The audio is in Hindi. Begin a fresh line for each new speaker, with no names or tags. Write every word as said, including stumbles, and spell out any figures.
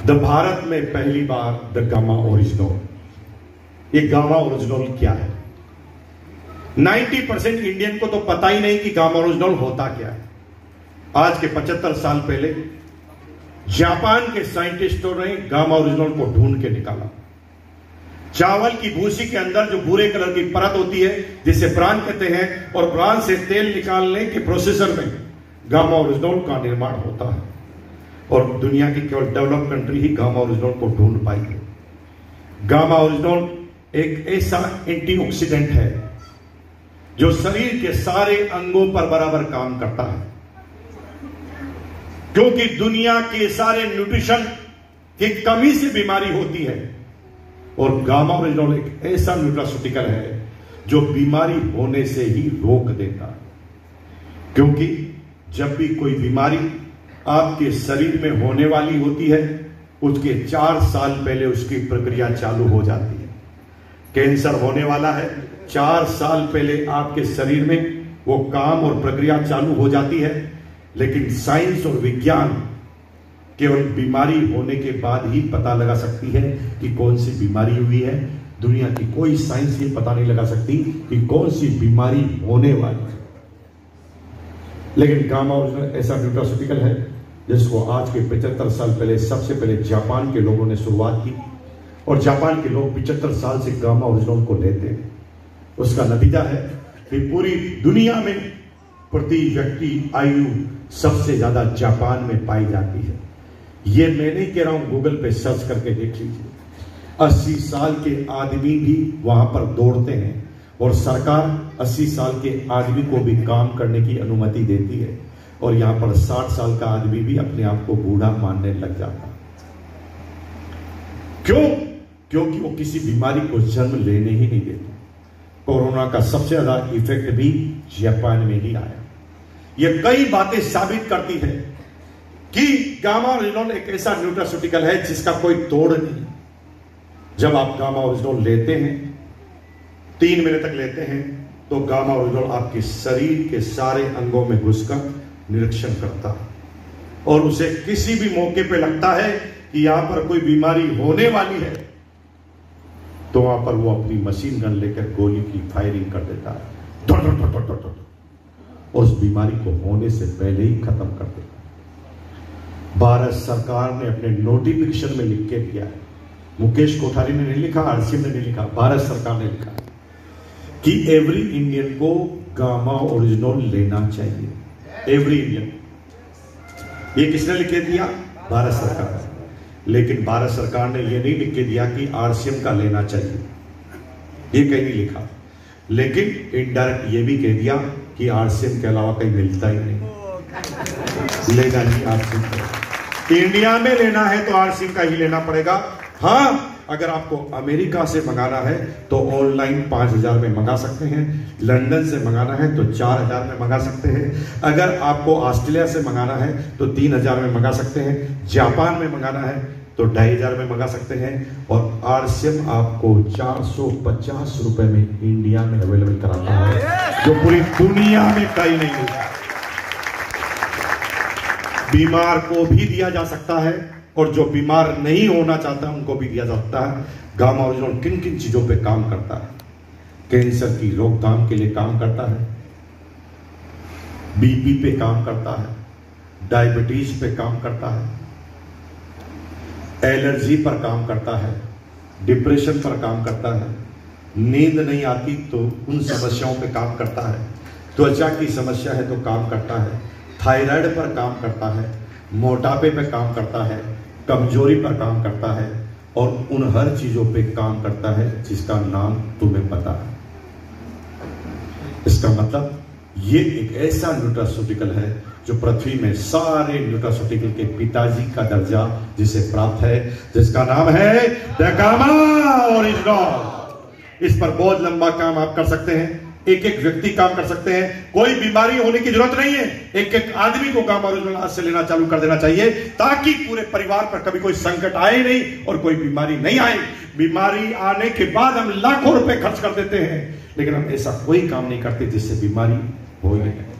द भारत में पहली बार द गामा ओरिजिनल। ये गामा ओरिजिनल क्या है? नब्बे परसेंट इंडियन को तो पता ही नहीं कि गामा ओरिजिनल होता क्या है। आज के पचहत्तर साल पहले जापान के साइंटिस्टों ने गामा ओरिजिनल को ढूंढ के निकाला। चावल की भूसी के अंदर जो भूरे कलर की परत होती है जिसे ब्रान कहते हैं, और ब्रान से तेल निकालने के प्रोसेसर में गामा ओरिजिनल का निर्माण होता है। और दुनिया की केवल डेवलप कंट्री ही गामा ओरिजिनल को ढूंढ पाई है। गामा ओरिजिनल एक ऐसा एंटीऑक्सीडेंट है जो शरीर के सारे अंगों पर बराबर काम करता है, क्योंकि दुनिया के सारे न्यूट्रिशन की कमी से बीमारी होती है। और गामा ओरिजिनल एक ऐसा न्यूट्रास्यूटिकल है जो बीमारी होने से ही रोक देता है, क्योंकि जब भी कोई बीमारी आपके शरीर में होने वाली होती है उसके चार साल पहले उसकी प्रक्रिया चालू हो जाती है। कैंसर होने वाला है, चार साल पहले आपके शरीर में वो काम और प्रक्रिया चालू हो जाती है। लेकिन साइंस और विज्ञान केवल बीमारी होने के बाद ही पता लगा सकती है कि कौन सी बीमारी हुई है। दुनिया की कोई साइंस ये पता नहीं लगा सकती कि कौन सी बीमारी होने वाली है। लेकिन गामा ओरिजिनल ऐसा न्यूट्रास्यूटिकल है जिसको आज के पचहत्तर साल पहले सबसे पहले जापान के लोगों ने शुरुआत की, और जापान के लोग पचहत्तर साल से गामा ओरिजिनल को लेते हैं। उसका नतीजा है कि पूरी दुनिया में प्रति व्यक्ति आयु सबसे ज्यादा जापान में पाई जाती है। ये मैं नहीं कह रहा हूं, गूगल पे सर्च करके देख लीजिए। अस्सी साल के आदमी भी वहां पर दौड़ते हैं, और सरकार अस्सी साल के आदमी को भी काम करने की अनुमति देती है। और यहां पर साठ साल का आदमी भी अपने आप को बूढ़ा मानने लग जाता है। क्यों? क्योंकि वो किसी बीमारी को जन्म लेने ही नहीं देते। कोरोना का सबसे ज्यादा इफेक्ट भी जापान में ही आया। ये कई बातें साबित करती है कि गामा ओरिजिनल एक ऐसा न्यूट्रास्यूटिकल है जिसका कोई तोड़ नहीं। जब आप गामा ओरिजिनल लेते हैं, तीन महीने तक लेते हैं, तो गामा ओरिजिनल आपके शरीर के सारे अंगों में घुसकर निरीक्षण करता है। और उसे किसी भी मौके पे लगता है कि यहां पर कोई बीमारी होने वाली है, तो वहां पर वो अपनी मशीन गन लेकर गोली की फायरिंग कर देता है, धड़ धड़ धड़ धड़ धड़, और उस बीमारी को होने से पहले ही खत्म कर देता है। भारत सरकार ने अपने नोटिफिकेशन में लिख के दिया है, मुकेश कोठारी ने नहीं लिखा, आरसीएम ने नहीं लिखा, भारत सरकार ने लिखा कि एवरी इंडियन को गामा ओरिजिनल लेना चाहिए। एवरी इंडियन, ये किसने लिख के दिया? भारत सरकार। लेकिन भारत सरकार ने यह नहीं लिख के दिया कि आरसीएम का लेना चाहिए, ये कहीं नहीं लिखा। लेकिन इनडायरेक्ट ये भी कह दिया कि आरसीएम के अलावा कहीं मिलता ही नहीं, लेना ही आरसीएम का। इंडिया में लेना है तो आरसीएम का ही लेना पड़ेगा। हाँ, अगर आपको अमेरिका से मंगाना है तो ऑनलाइन पांच हजार में मंगा सकते हैं, लंदन से मंगाना है तो चार हजार में मंगा सकते हैं, अगर आपको ऑस्ट्रेलिया से मंगाना है तो तीन हजार में मंगा सकते हैं, जापान में मंगाना है तो ढाई हजार में मंगा सकते हैं, और आरसीएम आपको चार सौ पचास रुपए में इंडिया में अवेलेबल कराता है, जो पूरी दुनिया में कहीं नहीं मिलता। बीमार को भी दिया जा सकता है, और जो बीमार नहीं होना चाहता उनको भी दिया जा सकता है। गामा ओरिजिनल किन किन चीजों पे काम करता है? कैंसर की रोकथाम के लिए काम करता है, बीपी पे काम करता है, डायबिटीज पे काम करता है, एलर्जी पर काम करता है, डिप्रेशन पर काम करता है, नींद नहीं आती तो उन समस्याओं पे काम करता है, त्वचा की समस्या है तो काम करता है, थायराइड पर काम करता है, मोटापे पे काम करता है, कमजोरी पर काम करता है, और उन हर चीजों पे काम करता है जिसका नाम तुम्हें पता है। इसका मतलब ये एक ऐसा न्यूट्रास्यूटिकल है जो पृथ्वी में सारे न्यूट्रास्यूटिकल के पिताजी का दर्जा जिसे प्राप्त है, जिसका नाम है द गामा ओरिजिनल। इस पर बहुत लंबा काम आप कर सकते हैं, एक एक व्यक्ति काम कर सकते हैं, कोई बीमारी होने की जरूरत नहीं है। एक एक आदमी को गामा ओरिजिनल आज से लेना चालू कर देना चाहिए, ताकि पूरे परिवार पर कभी कोई संकट आए नहीं और कोई बीमारी नहीं आए। बीमारी आने के बाद हम लाखों रुपए खर्च कर देते हैं, लेकिन हम ऐसा कोई काम नहीं करते जिससे बीमारी हो ही नहीं।